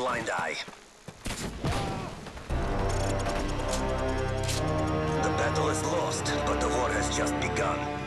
blind eye. The battle is lost, but the war has just begun.